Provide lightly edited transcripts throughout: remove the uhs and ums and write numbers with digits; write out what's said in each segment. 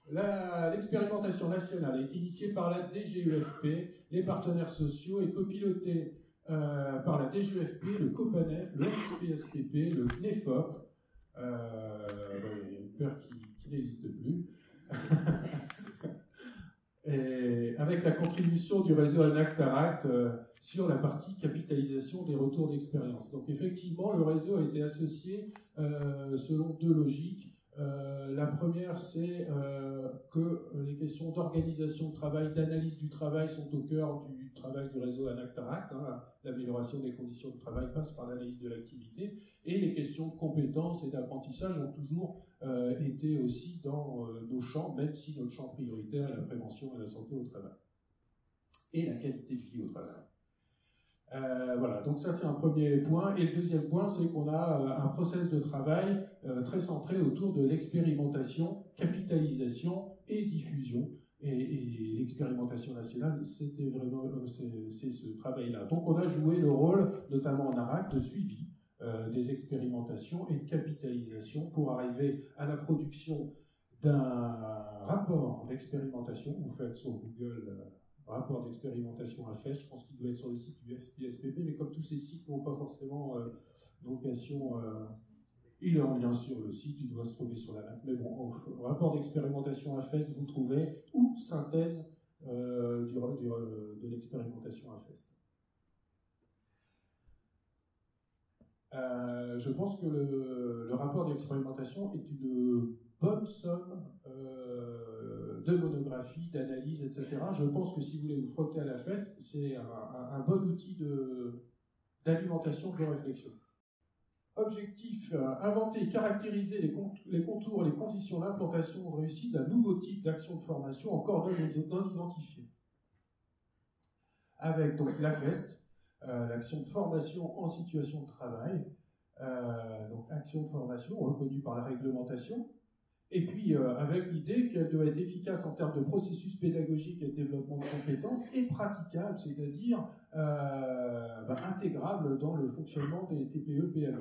L'expérimentation nationale est initiée par la DGEFP, les partenaires sociaux, et copilotée par la DGEFP, le COPANEF, le FPSPP, le CNEFOP. Il y a une peur qui n'existe plus. Et avec la contribution du réseau ANAC-TARACT sur la partie capitalisation des retours d'expérience. Donc effectivement, le réseau a été associé selon deux logiques. La première, c'est que les questions d'organisation de travail, d'analyse du travail sont au cœur du travail du réseau ANAC-TARACT. L'amélioration des conditions de travail passe par l'analyse de l'activité. Et les questions de compétences et d'apprentissage ont toujours été aussi dans nos champs, même si notre champ prioritaire est la prévention et la santé au travail. Et la qualité de vie au travail. Voilà, donc ça c'est un premier point. Et le deuxième point, c'est qu'on a un process de travail très centré autour de l'expérimentation, capitalisation et diffusion. Et l'expérimentation nationale, c'était vraiment c'est ce travail-là. Donc on a joué le rôle, notamment en ARAC, de suivi des expérimentations et de capitalisation pour arriver à la production d'un rapport d'expérimentation. Vous faites sur Google rapport d'expérimentation AFES, je pense qu'il doit être sur le site du FPSPP, mais comme tous ces sites n'ont pas forcément vocation, il est en lien sur le site, il doit se trouver sur la map. Mais bon, rapport d'expérimentation AFES, vous trouvez, ou synthèse de l'expérimentation AFES. Je pense que le rapport d'expérimentation est une bonne somme de monographies, d'analyses, etc. Je pense que si vous voulez vous frotter à la fesse, c'est un bon outil d'alimentation de réflexion. Objectif, inventer et caractériser les contours et les conditions d'implantation réussie d'un nouveau type d'action de formation encore non identifié. Avec donc l'AFEST, l'action de formation en situation de travail, donc action de formation reconnue par la réglementation, et puis avec l'idée qu'elle doit être efficace en termes de processus pédagogique et de développement de compétences, et praticable, c'est-à-dire intégrable dans le fonctionnement des TPE-PME.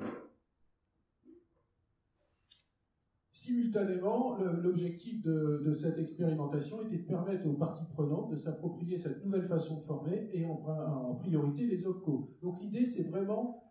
Simultanément, l'objectif de cette expérimentation était de permettre aux parties prenantes de s'approprier cette nouvelle façon de former, et en priorité les OPCO. Donc l'idée, c'est vraiment...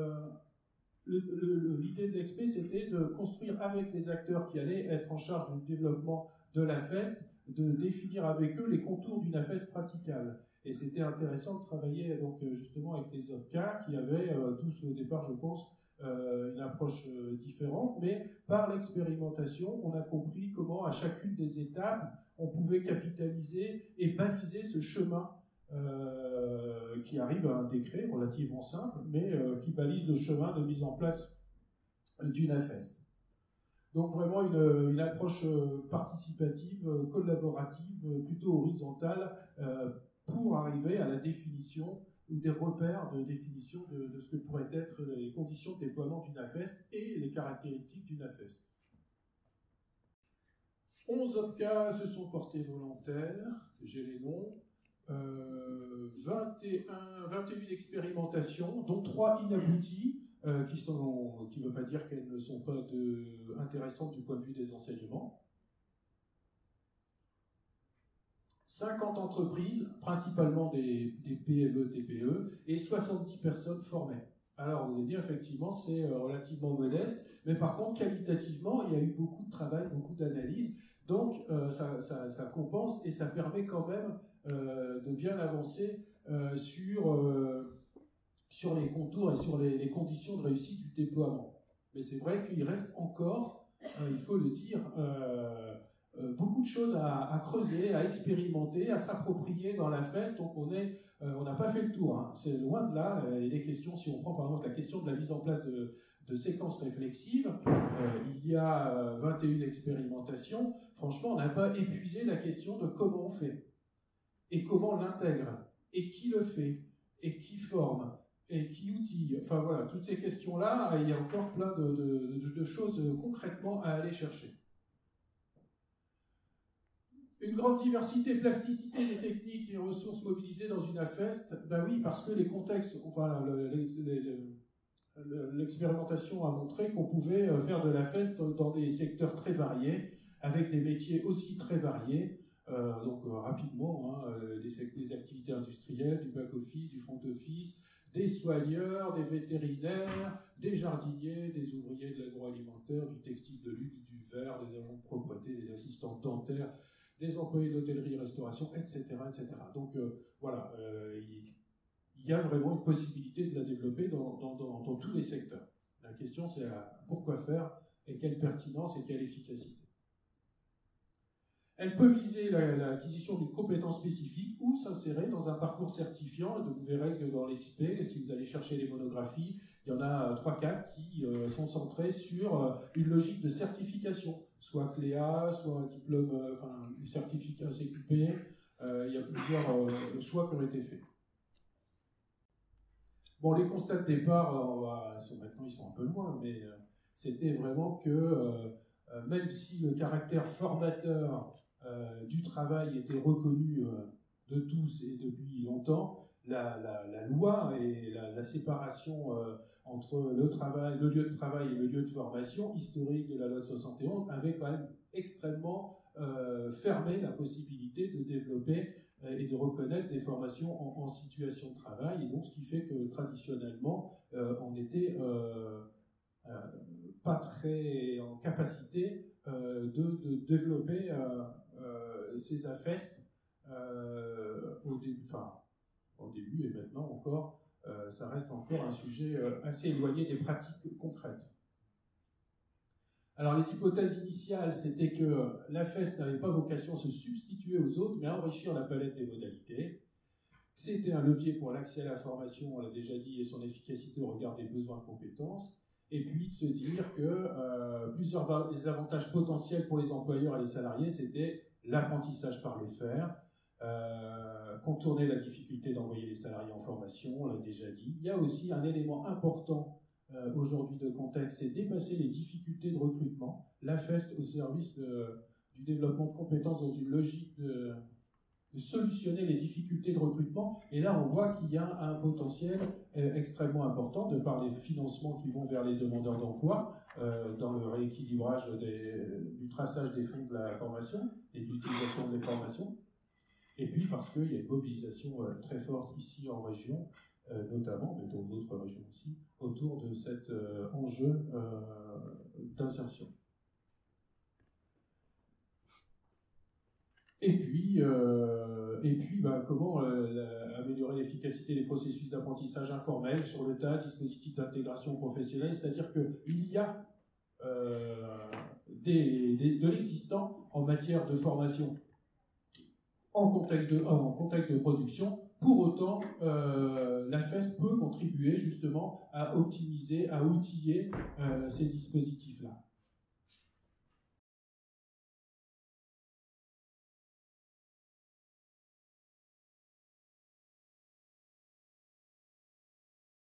l'idée de l'EXP, c'était de construire avec les acteurs qui allaient être en charge du développement de l'AFEST, de définir avec eux les contours d'une AFEST praticable. Et c'était intéressant de travailler donc, justement avec les OPCA qui avaient tous au départ, je pense, une approche différente, mais par l'expérimentation, on a compris comment à chacune des étapes, on pouvait capitaliser et baliser ce chemin qui arrive à un décret relativement simple, mais qui balise le chemin de mise en place d'une AFEST. Donc vraiment une approche participative, collaborative, plutôt horizontale, pour arriver à la définition ou des repères de définition de ce que pourraient être les conditions de déploiement d'une AFEST et les caractéristiques d'une AFEST. 11 OPCA se sont portés volontaires, j'ai les noms. 21 expérimentations, dont 3 inabouties, qui ne veut pas dire qu'elles ne sont pas intéressantes du point de vue des enseignements. 50 entreprises, principalement des PME, TPE, et 70 personnes formées. Alors, vous allez dire, effectivement, c'est relativement modeste, mais par contre, qualitativement, il y a eu beaucoup de travail, beaucoup d'analyse, donc ça compense et ça permet quand même de bien avancer sur les contours et sur les conditions de réussite du déploiement. Mais c'est vrai qu'il reste encore, il faut le dire, beaucoup de choses à creuser, à expérimenter, à s'approprier dans la FEST. Donc on n'a pas fait le tour, hein. C'est loin de là. Et les questions, si on prend par exemple la question de la mise en place de séquences réflexives, il y a 21 expérimentations. Franchement, on n'a pas épuisé la question de comment on fait, et comment on l'intègre, et qui le fait, et qui forme, et qui outille. Enfin voilà, toutes ces questions-là, il y a encore plein de choses concrètement à aller chercher. Une grande diversité, plasticité des techniques et ressources mobilisées dans une AFEST, ben oui, parce que les contextes, enfin, l'expérimentation a montré qu'on pouvait faire de l'AFEST dans des secteurs très variés, avec des métiers aussi très variés, rapidement, hein, des activités industrielles, du back-office, du front-office, des soigneurs, des vétérinaires, des jardiniers, des ouvriers de l'agroalimentaire, du textile de luxe, du verre, des agents de propreté, des assistants dentaires, des employés d'hôtellerie-restauration, etc., etc. Donc voilà, il y a vraiment une possibilité de la développer dans tous les secteurs. La question, c'est pourquoi faire et quelle pertinence et quelle efficacité. Elle peut viser l'acquisition d'une compétence spécifique ou s'insérer dans un parcours certifiant. Et vous verrez que dans l'XP, si vous allez chercher les monographies, il y en a 3-4 qui sont centrées sur une logique de certification, soit CLEA, soit un diplôme, un certificat CQP. Il y a plusieurs choix qui ont été faits. Bon, les constats de départ, maintenant ils sont un peu loin, mais c'était vraiment que même si le caractère formateur du travail était reconnu de tous et depuis longtemps, la loi et la séparation entre le lieu de travail et le lieu de formation historique de la loi de 71 avait quand même extrêmement fermé la possibilité de développer et de reconnaître des formations en situation de travail, et donc ce qui fait que traditionnellement on n'était pas très en capacité de développer ces AFEST au début et maintenant encore, ça reste encore un sujet assez éloigné des pratiques concrètes. Alors les hypothèses initiales, c'était que l'AFEST n'avait pas vocation à se substituer aux autres, mais à enrichir la palette des modalités. C'était un levier pour l'accès à la formation, on l'a déjà dit, et son efficacité au regard des besoins et compétences. Et puis de se dire que plusieurs des avantages potentiels pour les employeurs et les salariés, c'était l'apprentissage par le faire, contourner la difficulté d'envoyer les salariés en formation, on l'a déjà dit. Il y a aussi un élément important aujourd'hui de contexte, c'est dépasser les difficultés de recrutement, l'AFEST au service du développement de compétences dans une logique de solutionner les difficultés de recrutement. Et là, on voit qu'il y a un potentiel extrêmement important de par les financements qui vont vers les demandeurs d'emploi, dans le rééquilibrage du traçage des fonds de la formation et de l'utilisation des formations. Et puis parce qu'il y a une mobilisation très forte ici en région, notamment, mais dans d'autres régions aussi, autour de cet enjeu d'insertion. Et puis comment améliorer l'efficacité des processus d'apprentissage informel sur le tas, dispositifs d'intégration professionnelle, c'est-à-dire qu'il y a de l'existant en matière de formation en contexte de production. Pour autant, l'AFEST peut contribuer justement à optimiser, à outiller ces dispositifs-là.